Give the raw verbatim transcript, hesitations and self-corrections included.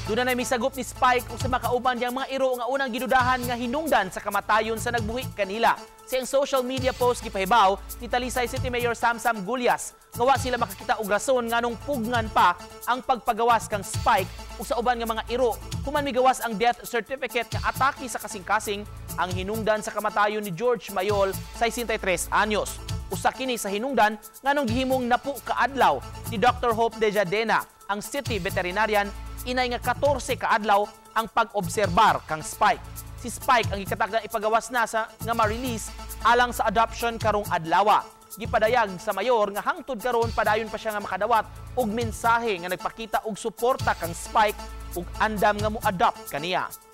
Doon na misagop ni Spike ug sa makauban yang mga iro nga unang gidudahan nga hinungdan sa kamatayon sa nagbuhi kanila. Sa iyang social media post gipahibaw ni Talisay City Mayor Samsam Gulyas nga wa sila makakita og rason nganong pugnan pa ang pagpagawas kang Spike ug sa uban nga mga iro human migawas ang death certificate nga atake sa kasing-kasing ang hinungdan sa kamatayon ni George Mayol sa sesenta y tres anyos. Usa kini sa hinungdan nganong gihimong napu kaadlaw ni Doctor Hope Dejadena, ang city veterinarian, inay nga katorse kaadlaw ang pag-obserbar kang Spike. Si Spike ang ikatakdang ipagawas na sa nga ma-release alang sa adoption karong adlaw. Gipadayag sa mayor nga hangtod karon padayon pa siya nga makadawat og mensahe nga nagpakita og suporta kang Spike ug andam nga mo adopt kaniya.